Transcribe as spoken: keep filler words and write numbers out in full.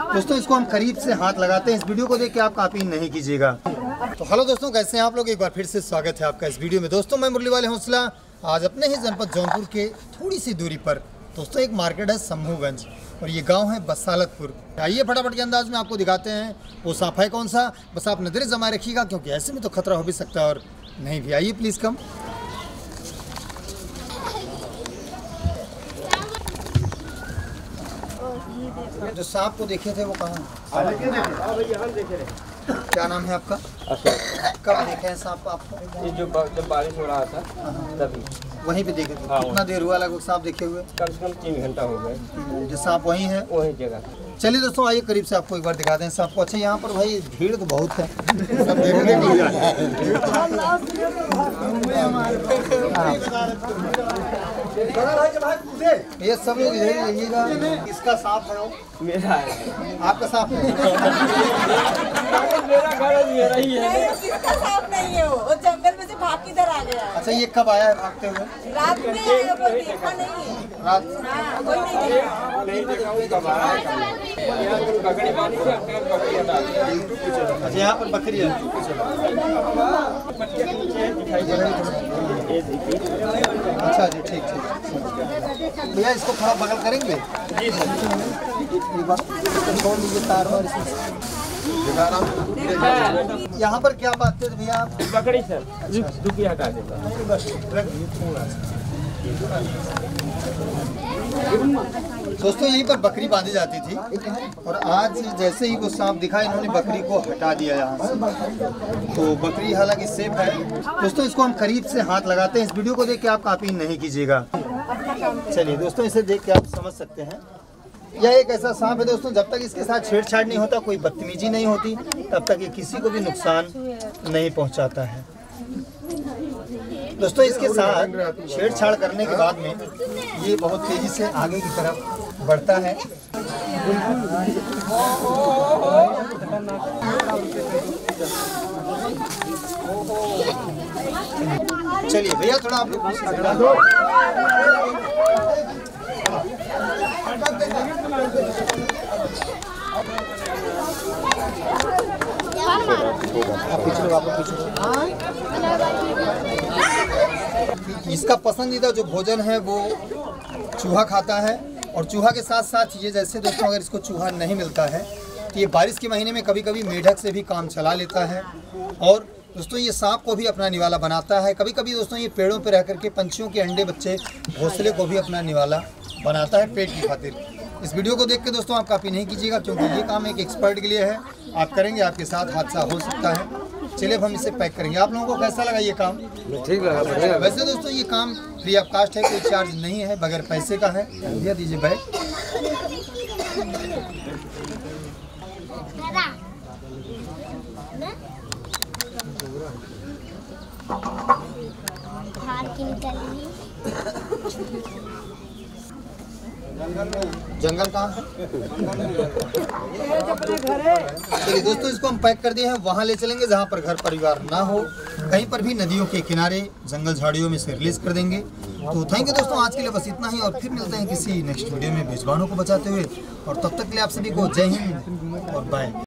दोस्तों इसको हम करीब से हाथ लगाते हैं। इस वीडियो को देख के आप कॉपी नहीं कीजिएगा। तो हेलो दोस्तों, कैसे हैं आप लोग? एक बार फिर से स्वागत है आपका इस वीडियो में। दोस्तों मैं मुरली वाले हौसला आज अपने ही जनपद जौनपुर के थोड़ी सी दूरी पर दोस्तों एक मार्केट है शंभूगंज और ये गांव है बसालतपुर। आइए फटाफट के अंदाज में आपको दिखाते हैं वो साफ है कौन सा। बस आप नजरें जमाए रखिएगा क्योंकि ऐसे में तो खतरा हो भी सकता है और नहीं भी। आइए प्लीज़ कम। जो सांप को देखे थे वो कहाँ? क्या नाम है आपका? कब देखे हैं सांप आपको? ये जो जब बारिश हो रहा था तभी वहीं पे देखे थे। कितना देर हुआ लगभग सांप देखे हुए? कम से कम तीन घंटा हो गए। जो सांप वहीं है वही जगह। चलिए दोस्तों आइए करीब से आपको एक बार दिखा दें सांप को। अच्छा यहाँ पर भाई भीड़ तो बहुत है, सब देखने को मिल रहा है। ये सब लोग इधर रहिएगा। इसका सांप है वो? मेरा है। आपका सांप है? मेरा घर मेरा ही है। किसका सांप नहीं है, वो वो जंगल में से भाग के इधर आ गया। अच्छा ये कब आया है भागते हुए? रात में आया, वो देखा नहीं। रात? हाँ, कोई नहीं देखा। नहीं देखा वो कब आया है। यहाँ तो बकरी बांधी थी, अब तक बकरी हटा दी। अच्छा यहाँ पर बकरी है। अच्छा जी ठीक ठीक। भैया इसको थोड़ा बगल करेंगे? जी सर। एक बार छोड़ दीजिए तार और यहाँ पर क्या बात है भैया? बकरी सर दुखी हटा देता। दोस्तों यहीं पर बकरी बांधी जाती थी और आज जैसे ही वो सांप दिखा इन्होंने बकरी को हटा दिया यहाँ से। तो बकरी हालांकि सेफ है। दोस्तों इसको हम करीब से हाथ लगाते हैं। इस वीडियो को देख के आप कॉपी नहीं कीजिएगा। चलिए दोस्तों इसे देख के आप समझ सकते हैं यह एक ऐसा सांप है दोस्तों, जब तक इसके साथ छेड़छाड़ नहीं होता, कोई बदतमीजी नहीं होती, तब तक ये किसी को भी नुकसान नहीं पहुंचाता है। दोस्तों इसके साथ छेड़छाड़ करने के बाद में ये बहुत तेजी से आगे की तरफ बढ़ता है। चलिए भैया थोड़ा आप लोग आप पीछे आप पीछे। इसका पसंदीदा जो भोजन है वो चूहा खाता है और चूहा के साथ साथ ये जैसे दोस्तों अगर इसको चूहा नहीं मिलता है तो ये बारिश के महीने में कभी कभी मेढक से भी काम चला लेता है और दोस्तों ये सांप को भी अपना निवाला बनाता है। कभी कभी दोस्तों ये पेड़ों पर रह करके पंछियों के अंडे बच्चे घोंसले को भी अपना निवाला बनाता है पेट की खातिर। इस वीडियो को देख के दोस्तों आप कॉपी नहीं कीजिएगा क्योंकि ये काम एक एक्सपर्ट के लिए है। आप करेंगे आपके साथ हादसा हो सकता है। चलिए अब हम इसे पैक करेंगे। आप लोगों को कैसा लगा ये काम? ठीक लगा। वैसे दोस्तों ये काम फ्री ऑफ कास्ट है, कोई चार्ज नहीं है, बगैर पैसे का है। दिया दीजिए बैग। जंगल कहाँ है? चलिए दोस्तों इसको हम पैक कर दिए हैं। वहाँ ले चलेंगे जहाँ पर घर परिवार ना हो, कहीं पर भी नदियों के किनारे जंगल झाड़ियों में से रिलीज कर देंगे। तो थैंक यू दोस्तों, आज के लिए बस इतना ही और फिर मिलते हैं किसी नेक्स्ट वीडियो में मेजबानों को बचाते हुए। और तब तक के लिए आप सभी को जय हिंद और बाय।